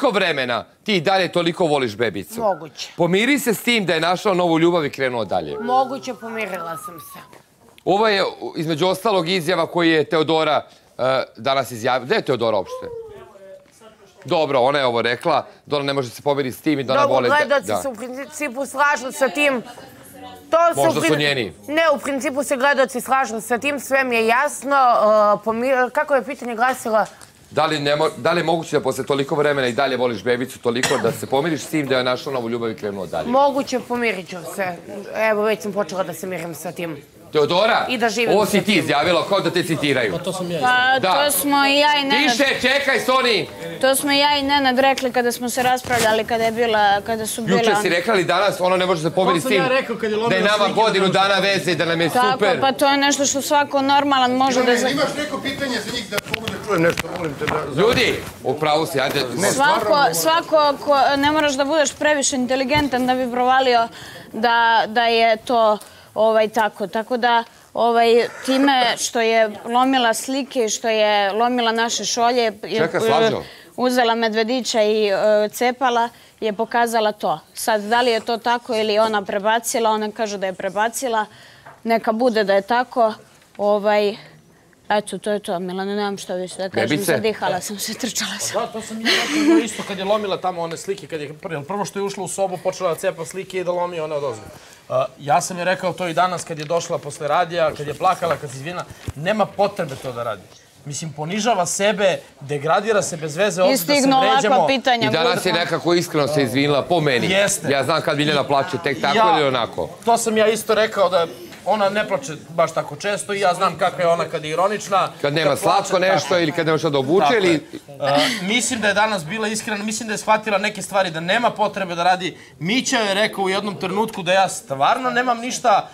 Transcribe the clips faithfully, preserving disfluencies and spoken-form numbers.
toliko vremena ti i dalje toliko voliš bebicu. Moguće. Pomiri se s tim da je našao novu ljubav i krenuo dalje. Moguće, pomirila sam se. Ovo je između ostalog izjava koju je Teodora danas izjavila. Gde je Teodora uopšte? Dobro, ona je ovo rekla, da ona ne može se pomiriti s tim i da ona vole... Dobro, gledaoci se u principu slažu sa tim. Možda su njeni. Ne, u principu se gledaoci slažu sa tim, sve mi je jasno. Kako je pitanje glasila? Da li je moguće da posle toliko vremena i dalje voliš bebicu toliko da se pomiriš s tim da je našla novu ljubav i krenuo dalje? Moguće, pomirit ću se. Evo, već sam počela da se mirim sa tim. Teodora, ovo si ti izjavila, kao da te citiraju. Pa to sam ja izjavila. Pa to smo i ja i Nenad... Tiše, čekaj, Soni! To smo i ja i Nenad rekli kada smo se raspravljali, kada je bila, kada su bila... Juče si rekli danas, ono ne može se pomiriti s tim da je nama godinu dana veze i da nam je super. Tako, pa to je nešto što svako normalan može da... Imaš neko pitanje za njih da mogu da čujem nešto, molim te da... Ljudi, upravo si, ajde... Svako, ne moraš da budeš previše inteligentan da bi provalio da je to... Ovaj, tako, tako da ovaj, time što je lomila slike, što je lomila naše šolje, uzela medvedića i cepala, je pokazala to. Sad, da li je to tako ili ona prebacila, ona kaže da je prebacila, neka bude da je tako, ovaj... Eto, to je to, Milane, nemam što više da kažem, zadihala sam se, trčala sam. Da, to sam i rekao isto kad je lomila tamo one slike, prvo što je ušla u sobu, počela da cepa slike i da lomi one od ozgo. Ja sam je rekao to i danas kad je došla posle radija, kad je plakala, kad se izvina, nema potrebe to da radi. Mislim, ponižava sebe, degradira se bez veze, ovdje da se vređamo. I stignu ovakva pitanja. I danas je nekako iskreno se izvinila po meni. Jeste. Ja znam kad Miljana plače, tek tako ili onako. To sam ja isto rekao da ona ne plače baš tako često i ja znam kakva je ona kad je ironična. Kad nema slatko nešto ili kad nema što da obuče ili... Mislim da je danas bila iskrena, mislim da je shvatila neke stvari da nema potrebe da radi. Mića je rekao u jednom trenutku da ja stvarno nemam ništa,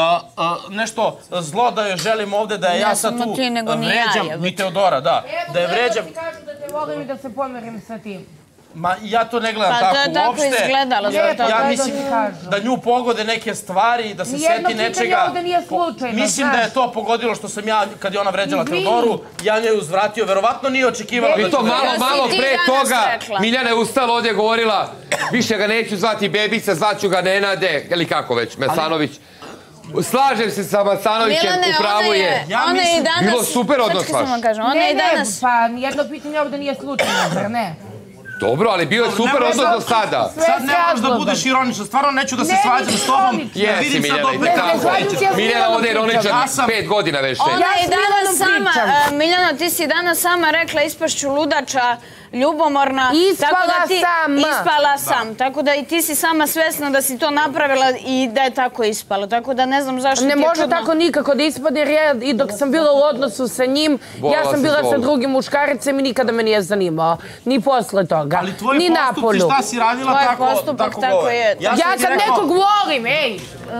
nešto zlo da joj želim ovde, da je ja sad tu vređam. Ni Teodora, da. Da je vređam. Evo, da ti kažu da te volim i da se pomirim sa tim. Ma, ja to ne gledam tako uopšte. Pa to je tako izgledalo. Ja mislim da nju pogode neke stvari, da se seti nečega. Nijedno pitanje ovdje nije slučajno. Mislim da je to pogodilo što sam ja, kad je ona vređala Teodoru, ja njoj uzvratio. Verovatno nije očekivala da ću... I to malo, malo pre toga Miljana je ustala ovdje govorila više ga neću zvati bebica, zvaću ga Nenade, ili kako već, Mesanović. Slažem se sa Masanovićem, upravo je. Bilo super odnos vaš. Ne, ne, pa nijedno pitanje ovdje nije slučajno, zar ne? Dobro, ali bio je super odnos do sada. Sad ne možeš da budeš ironičan, stvarno neću da se svađam s tobom. Jesi, Miljana, i tako. Miljana ovdje je ironičan pet godina već. Ona je danas sama, Miljana, ti si danas sama rekla ispašću ludača, ljubomorna. Ispala sama. Ispala sam, tako da i ti si sama svesna da si to napravila i da je tako ispalo, tako da ne znam zašto ti je čudno. Ne može tako nikako da ispade, jer ja i dok sam bila u odnosu sa njim, ja sam bila sa drugim muškaricem i nikada me nije zanimao. Ni posle toga. Ali tvoji postupci šta si radila tako govore? Ja kad nekog volim, ej!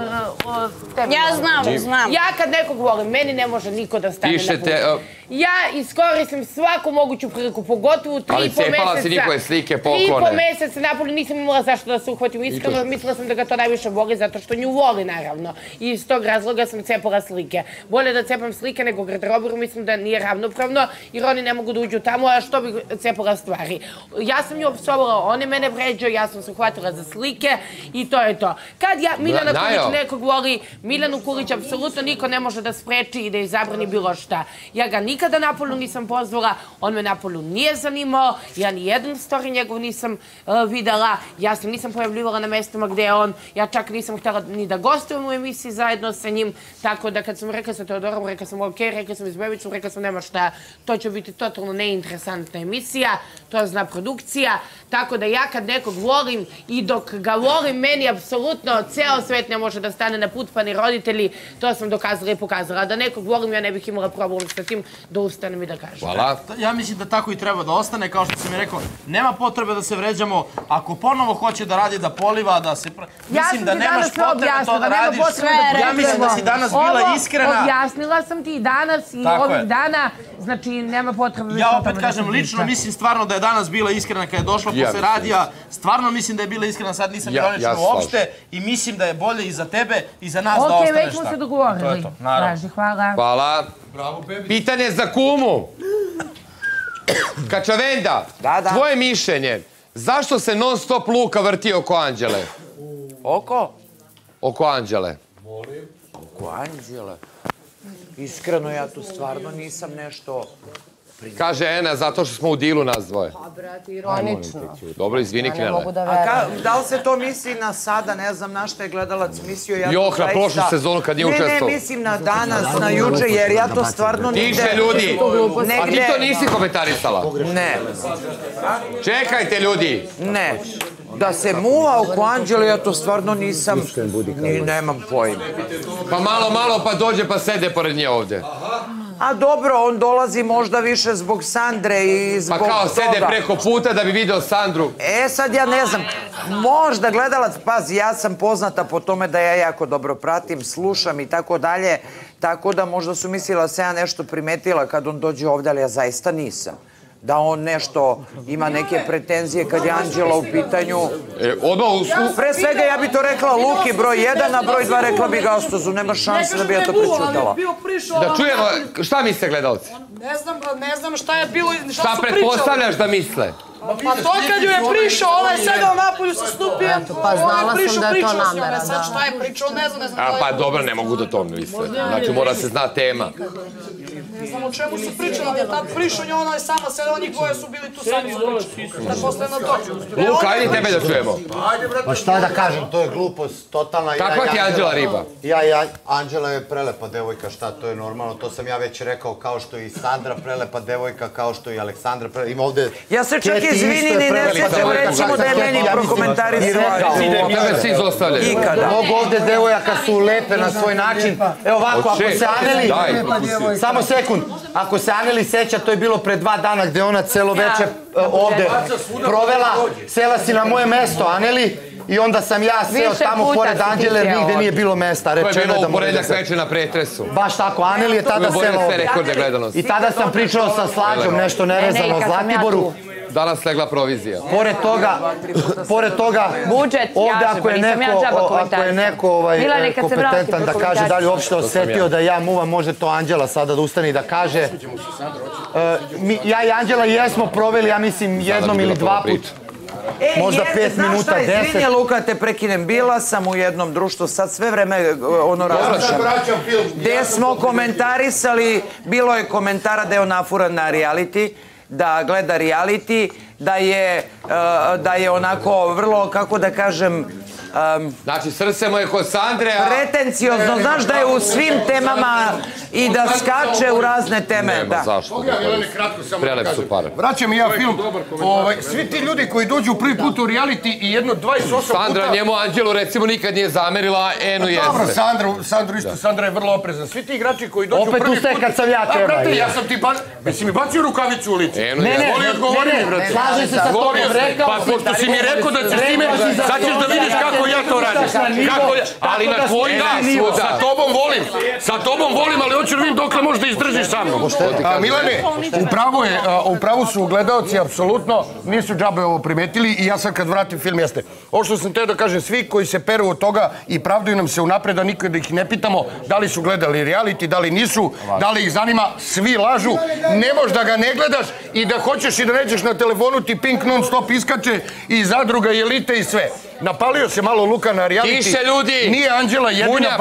Ja znam, znam. Ja kad nekog volim, meni ne može niko da stane na put. Ja iskoristim svaku moguću priliku, pogotovo tri i po meseca. Ali cepala si njihove slike, poklone. Tri i po meseca napolju nisam imala zašto da se uhvatim. Iskreno mislila sam da ga to najviše voli, zato što nju voli, naravno. I iz tog razloga sam cepala slike. Bolje da cepam slike nego garderobu, mislim da nije ravnopravno, jer oni ne mogu da uđu tamo, a što bih cepala stvari. Ja sam nju opsovala, on je mene vređao, ja sam se uhvatila za slike i to je to. Kad ja, Miljana Kulić nekog voli, Miljanu Kulić apsolutno niko ne može da spreči i da izabrani bilo šta. Ja ga nikada napolju nisam pozvala, on me napolju nije zanimao, ja ni jedan story njegov nisam videla, ja se nisam pojavljivala na mjestima gdje je on, ja čak nisam htjela ni da gostujem u emisiji zajedno sa njim, tako da kad sam rekla sa Teodorom, rekla sam ok, rekla sam iz Bebicom, rekla sam nema šta, to će biti totalno neinteresantna emisija, to zna produkcija, tako da ja kad nekog volim i dok ga volim, meni apsolutno ceo svet ne može da stane na put, pa ni roditelji, to sam dokazala i pokazala. Da nekog volim, ja ne bih imala problem sa tim da ustanem i da kažem. Hvala. Ja mislim da tako i treba da ostane, kao što sam mi rekao, nema potrebe da se vređamo, ako ponovo hoće da radi, da poliva, da se... Mislim da nemaš potrebe to da radiš. Ja mislim da si danas bila iskrena. Objasnila sam ti i danas i ovih dana, znači nema potrebe... Ja opet kažem, lično mislim stvarno da je danas bila iskrena kada je došla posle radija, stvarno mislim da je bila iskrena, sad nisam ironična uopšte i mislim da je bolje i za tebe i za nas da ostaneš tako. Ok, već smo se dogovorili. To je to, naravno. Hvala. Hvala. Pitanje za kumu. Kačavenda, tvoje mišljenje. Zašto se non stop Luka vrti oko Anđele? Oko? Oko Anđele. Molim? Oko Anđele? Iskreno, ja tu stvarno nisam nešto... Kaže Ena, zato što smo u dilu nas dvoje. Pa, brate, ironično. Dobro, izvini, Knele. A da li se to misli na sada, ne znam na što je gledalac mislio? Joh, na prošlu sezonu kad nije učestvovao. Ne, ne, mislim na danas, na juče, jer ja to stvarno nigde... Tiše, ljudi! A ti to nisi komentarisala? Ne. Čekajte, ljudi! Ne. Da se muva oko Anđele, ja to stvarno nisam... Ni nemam pojma. Pa malo, malo, pa dođe pa sede pored nje ovde. A dobro, on dolazi možda više zbog Sandre i zbog toga. Pa kao sede preko puta da bi video Sandru. E, sad ja ne znam, možda gledalac, pazi, ja sam poznata po tome da ja jako dobro pratim, slušam i tako dalje, tako da možda su mislila da se ja nešto primetila kad on dođe ovdje, ali ja zaista nisam. Da on nešto ima neke pretenzije kad je Anđela u pitanju. Pre svega ja bi to rekla Luki broj jedan, a broj dva rekla bi Gastozu. Nema šanse da bi ja to prečutala. Da čujemo, šta misle gledalci? Ne znam, ne znam šta je bilo, šta su pričali. Šta pretpostavljaš da misle? Pa to kad ju je prišao, ovaj sedao napolju sa Snupijem, pa znala sam da je to namera, sad šta je pričao, ne znam, ne znam. A pa dobro, ne mogu da to misle. Znači mora se zna tema. Ne znam o čemu su pričali, ali je tad prišao nje, ona je sama sedao, njih dvoje su bili tu sami su pričali. Da posle na to. Luka, ajde tebe da čujemo. Pa šta da kažem, to je glupost, totalna. Kakva ti je Anđela riba? Ja i Anđela je prelepa devojka, šta, to je normalno, to sam ja već rekao, kao što i Sandra prelepa devojka, kao što i Aleksandra prelepa. Ima ovde... Ja se čak izvinim i ne sjećam, recimo da je meni prokomentarisala. Tebe svi izostavljaju. Ikada. Mnogo ovde devojaka su lepe na svoj način. Evo ovako, ako se Aneli... Samo sekund. Ako se Aneli seća, to je bilo pre dva dana gde ona celo veče ovde provela. Sela si na moje mesto, Aneli. I onda sam ja seo tamo pored Anđele, jer nigde nije bilo mesta. To je bilo u porednjak veče na pretresu. Baš tako, Aneli je tada sela ovde. I tada sam pričao sa Slađom, nešto nevezano o Zlatiboru. Danas legla provizija. Pored toga, pored toga, ovde ako je neko, ako je neko kompetentan da kaže da li uopšte osetio da ja muvam, može to Anđela sada da ustane i da kaže. Ja i Anđela jesmo proveli, ja mislim, jednom ili dva put. Možda pet minuta, deset. Znaš šta, izvinje Luka, te prekinem. Bila sam u jednom društvu, sad sve vreme ono različam. Gde smo komentarisali, bilo je komentara da je on nafuran na reality, da gleda reality, da je onako vrlo, kako da kažem... Znači, srce mu je kod Sandre, a... Pretenciozno, znaš da je u svim temama i da skače u razne teme. Nema, zašto? Prelep su pare. Vraćam i ja film. Svi ti ljudi koji dođu prvi put u reality i jedno dvadeset osam puta... Sandra njemu Anđelu recimo nikad nije zamerila, a Enu jeste. Dobro, Sandru isto, Sandra je vrlo oprezna. Svi ti igrači koji dođu prvi put... Opet ustaj kad sam ja tema. A, brate, ja sam ti bacio... Jesi mi bacio rukavicu u lice? Enu jeste. Ne, ne, ne, slažem se sa tobom, rekao... Pa pošto si mi rekao da ćeš time, sad ćeš da vidiš kako ja to radim. Ali na tvoj da, sa tobom volim. Sa tobom volim, ali hoću da vidim dokle možeš da izdržiš sa mnom. Milane, upravo su gledaoci, apsolutno, nisu džabe ovo primetili i ja sad kad vratim film jeste. Ovo što sam teo da kažem, svi koji se peru od toga i pravduju nam se unapred, a nikad da ih ne pitamo da li su gledali reality, da li nisu, da li ih zanima, svi lažu. Ne možeš da ga ne gledaš i da hoćeš i da nećeš na telefonu, ti Pink non stop iskače i Zadruga i Elite i sve. Napalio se malo Luka na reality. Tiše, ljudi! Nije Anđela jedina,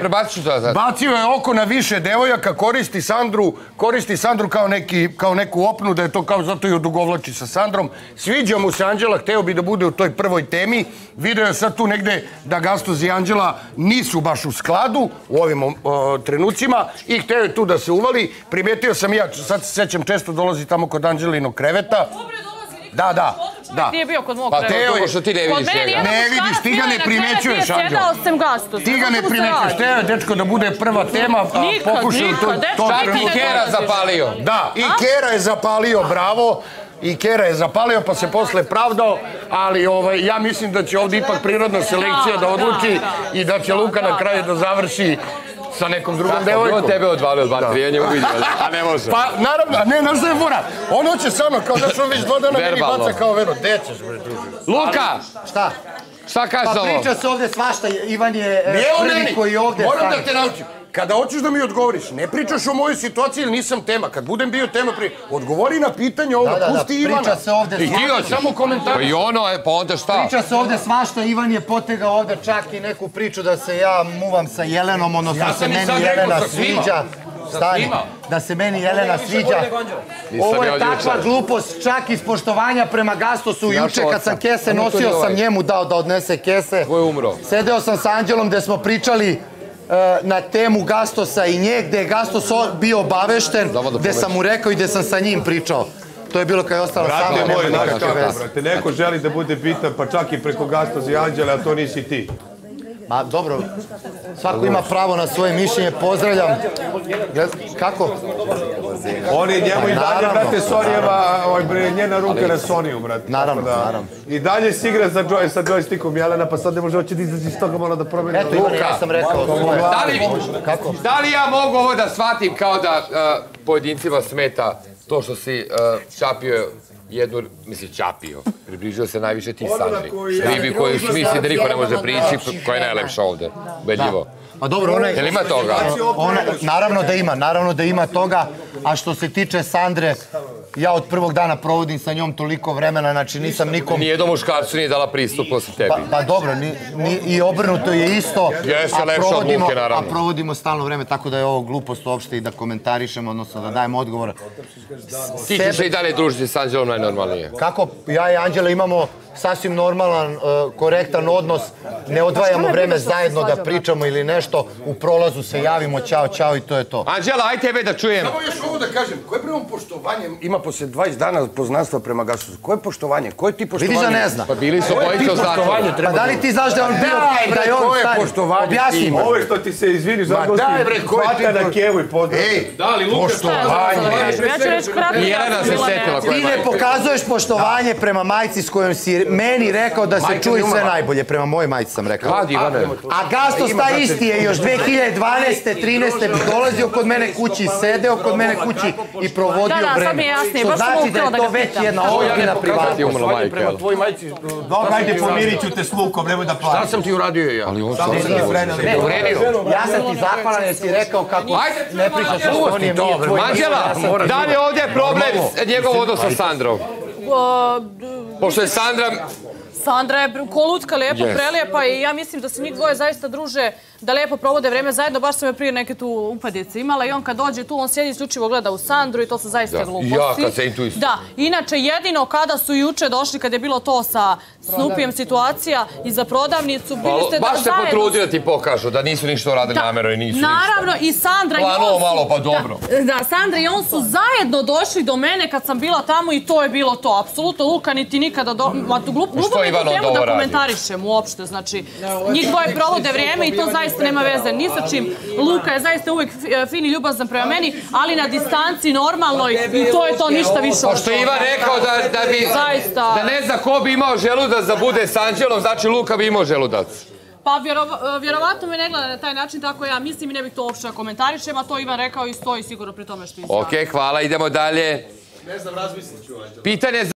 bacio je oko na više devojaka, koristi Sandru, koristi Sandru kao neku opnu, da je to kao zato i odugovlači sa Sandrom. Sviđa mu se Anđela, hteo bi da bude u toj prvoj temi. Video je sad tu negde da Gastoz i Anđela nisu baš u skladu u ovim trenucima i hteo je tu da se uvali. Primetio sam ja, sad se sećam, često dolazi tamo kod Anđelinog kreveta. Da, da, da. Nije bio kod mog kreveta. Pa teo je što ti ne vidiš njega. Ne vidiš, ti ga ne primećuješ, Anđela. Ti ga ne primećuješ. Teo je, dečko, da bude prva tema. Nikad, nikad. Čak i Kera zapalio. Da, i Kera je zapalio, bravo. I Kera je zapalio, pa se posle pravdao, ali ja mislim da će ovdje ipak prirodna selekcija da odluči i da će Luka na kraju da završi sa nekom drugom devojkom. On tebe odvalio od bar trijenje, uviđali, a ne može. Pa, naravno, ne, znaš da je fora. On hoće samo, kao da što već dva dana meni baca kao vero. Dećeš, bre, druže. Luka! Šta? Šta kaže ovo? Pa priča se ovdje svašta, Ivan je prvi koji ovdje... Moram da te naučim. kada hoćeš da mi odgovoriš, ne pričaš o mojoj situaciji ili nisam tema. Kad budem bio tema, odgovori na pitanje ovo, pusti Ivana. Priča se ovde svašta. Samo komentar. Pa i ono je, pa onda šta? Priča se ovde svašta, Ivan je potegao ovde čak i neku priču da se ja muvam sa Jelenom, odnosno da se meni Jelena sviđa. Stani, da se meni Jelena sviđa. Ovo je takva glupost, čak iz poštovanja prema Gastosu. Juče kad sam kese nosio, sam njemu dao da odnese kese. Ko je umro? Sedeo sam sa Anđelom gde smo pričali na temu Gastosa i nje, gde je Gastos bio obavešten, gde sam mu rekao i gde sam sa njim pričao. To je bilo kad je ostalo samo. Brate moj, znaš kako, brate, neko želi da bude bitan, pa čak i preko Gastosa i Anđela, a to nisi ti. Ma dobro, svako ima pravo na svoje mišljenje, pozdravljam. Kako? Oni njemu i dalje, brate, Sonijeva, njena ruka na Soniju, brate. Naravno, naravno. I dalje si igra sa joystickom Jelena, pa sad ne može hoće da izaći iz toga malo da promeni. Eto, Ivan, ja sam rekao svoje. Da li ja mogu ovo da shvatim kao da pojedincima smeta to što si čapio jednu, misli, čapio. Približio se najviše ti Sandri. Ribi koju misli da niko ne može prići, koja je najlepša ovde. Ubedljivo. Pa dobro, ona je... Jel ima toga? Naravno da ima, naravno da ima toga. A što se tiče Sandre, ja od prvog dana provodim sa njom toliko vremena, znači nisam nikom... Nijednom muškarcu nije dala pristup posle tebi. Pa dobro, i obrnuto je isto. Jeste lepša od Luke, naravno. A provodimo stalno vreme, tako da je ovo glupost uopšte i da komentarišemo, odnosno da dajemo odgovor. Ti ćeš se i dalje družiti s Anđelom najnormalnije. Kako? Ja i Anđela imamo sasvim normalan, korektan odnos, ne odvajamo vreme zajedno da pričamo ili nešto, u prolazu se javimo, ćao, ćao i to je to. Anđela, aj tebe da čujem. Samo još ovo da kažem, koje prvo poštovanje ima posle dvadeset dana poznanstva prema Gastosu? Koje poštovanje? Koje ti poštovanje? Vidiš da ne zna. Pa bili su bojice u zatvoru. Pa da li ti znaš da on bio, da je on stari? Objasni mu. Ovo je što ti se izviniš, da gosti hvata na kevu i pozdrav. Ej, poštovanje. Jelena se setila koja je Ti ne pokazuješ poštovanje prema majci s kojom si meni rekao da se čuje sve najbolje. Prema mojoj majci sam rekao. Kad, Ivane? A Gastos taj isti je još dve hiljade dvanaeste. trinaeste. dolazio kod mene kući, sedeo kod mene kući i provodio vreme. Što znači da je to već jedna ozbiljna privatnost. Prema tvoj majci... Dobro, ajde pomirit ću te s Lukom, nemoj da plaći. Šta sam ti uradio ja? Ali on sam ti uvredio. Ja sam ti zahvalan jer si rekao kako ne pričaš o Sonijem nije tvoj. Anđela, da li je ovdje problem njegov odnos sa Sandrom? Pošto je Sandra... Sandra je kolutka, lijepo, prelijepa i ja mislim da se njih dvoje zaista druže, da lijepo provode vreme zajedno. Baš sam je prije neke tu upadice imala i on kad dođe tu, on sjedi isključivo gleda u Sandru i to su zaista gluposti. Ja, kad se im tu isto. Da, inače jedino kada su juče došli, kad je bilo to sa Snupijem situacija i za prodavnicu, bili ste da zajedno... Baš se potrudili da ti pokažu da nisu ništa uradili namjerno i nisu ništa. Naravno, i Sandra i on su... Planovo malo, pa dobro. Da, Sandra i on su zajedno došli do mene kad sam bila tamo i to je bilo to. Apsolutno, Luka niti nikada... Glupo mi tu temu da komentarišem uopšte, znači njih dvoje provode vrijeme i to zaista nema veze ni sa čim. Luka je zaista uvijek fin i ljubazan prema meni, ali na distanci normalnoj i to je to, ništa više od toga. Pošto je Ivan rekao da bi, da ne zna ko bi imao želudac da bude s Anđelom, znači Luka bi imao želudac. Pa vjerovatno me ne gleda na taj način, tako ja mislim i ne bih to uopšte komentarišem, a to Ivan rekao i stoji sigurno pri tome što izgleda. Ok, hvala, idemo dalje. Ne znam, razmislit ću. Pitanje